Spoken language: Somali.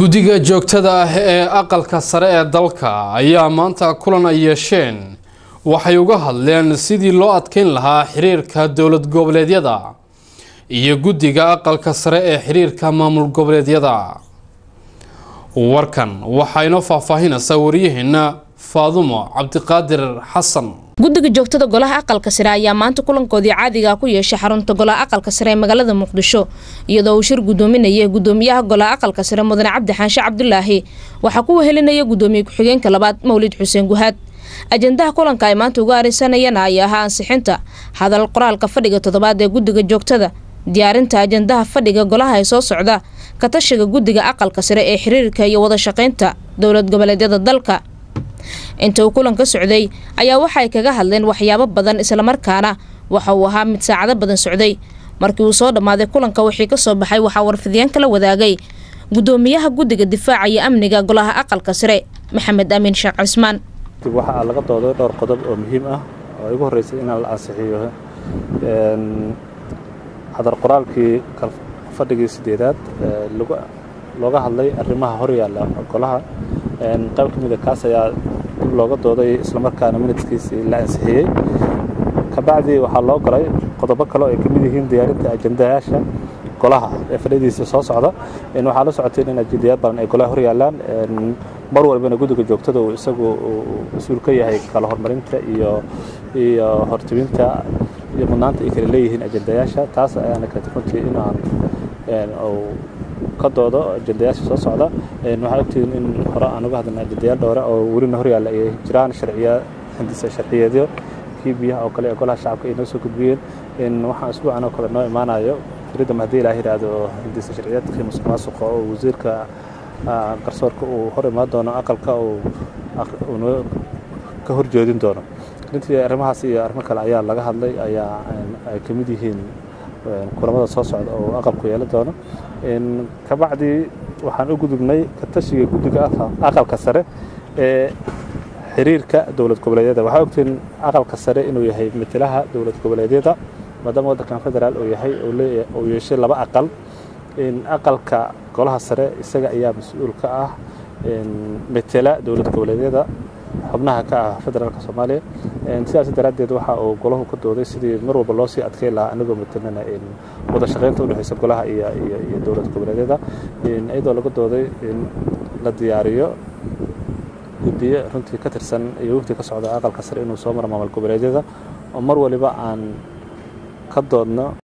guddiga joogtada ah ee aqalka sare ee dalka ayaa maanta kulan ay yeesheen waxay uga hadleen sidii loo adkeyn lahaa xiriirka dowlad goboleedyada iyo guddiga aqalka sare ee xiriirka maamul goboleedyada. warkan waxaa inoo faahfaahinaysaa wariyaheena Faadumo Cabdiqaadir Xasan. guddiga joogtada golaha aqalka sare ayaa maanta kulankoodii caadiga ku yeeshay xarunta golaha aqalka sare ee magaalada Muqdisho iyadoo uu shir gudoominayay gudoomiyaha golaha aqalka sare Mudane Cabdi Xaanshe Cabdulaahi waxa ku wehelinaya gudoomiye ku-xigeenka labaad Mawlid Xuseen Guhaad. ajandaha kulanka ay maanta uga arinsanayeen ayaa ansixinta hadal qoraalka fadhiga toddobaad ee guddiga joogtada, diyaarinta ajandaha fadhiga golaha ee soo socda, ka tashiga guddiga aqalka sare ee xiriirka iyo wada shaqeynta dowlad goboleedyada dalka. inta uu kulanka socday ayaa waxay kaga hadleen waxyaabo badan isla markaana waxa uu ahaa mid saacado badan socday. markii uu soo dhamaaday kulanka wixii ka soo baxay waxa warfidiyeen kala wadaagay gudoomiyaha guddiga difaaca iyo amniga golaha aqalka sare Maxamed Amiin Sheekh Cismaan. waxa laga dooday dhowr qodob oo muhiim ah oo ugu horeysay in la ansixiyo hadal qoraalkii fadhigii sideedaad looga hadlay arrimaha hor yaalla golaha qayb ka mid ah kaas ayaa looga dooday isla markaana minutkiisii la ansixiyay. kabacdi waxaa loo galay qodobo kale oo ay ka mid yihiin diyaarinta ajandayaasha golaha ee fadhidiisa soo socda. waxaa la socotay in ajandayaal badan ay golaha hor yaallaan mar walbana guddiga joogtada uu isagu mas'uul ka yahay kala hormarinta iyo hortibinta iyo mudnaanta ay kala leeyihiin ajandayaasha. taas ayaana ka tirsantii in aan ka doodo ajandayaasha soo socda. waxaa ogtiin in hore aan uga hadalnay ajandayaal dhowr oo welina hor yaalla ay jiraan sharciyeedyo kii biyaha oo kale ee golaha shacabka ay noo soo gudbiyeen. waxaan isbuucan oo kale noo imaanayo firidda haddii ilaaha yidhaahdo hindisa sharciyeedkii musuqmaasuqa oo wasiirka garsoorka uu hor imaan doono aqalka uu ka horjeedin doono. runtii arrimahaas iyo arrimo kale ayaa laga hadlay ayaa ay ka mid yihiin kulamada soo socda oo aqalku yeelan doono. kabacdi waxaan u gudubnay ka tashiga guddiga aqalka sare ee xiriirka dowlad goboleedyada. waxaa ogtiin aqalka sare inuu yahay matalaha dowlad goboleedyada maadaama waddankan federaal uu yahay uu yeeshay laba aqal. aqalka golaha sare isaga ayaa mas'uul ka ah matala dowlad goboleedyada xubnaha ka ah federaalka Soomaaliya. sidaas daraaddeed waxa uu golahu ka dooday sidii mar walba loo sii adkeyn lahaa anagoo matalana wada shaqeynta u dhaxaysa golaha iyo dowlad goboleedyada. iyadoo laga dooday in la diyaariyo guddiyo runtii ka tirsan iyo waqti ka socda aqalka sare inuu soo maro maamul goboleedyada oo mar waliba aan ka doodno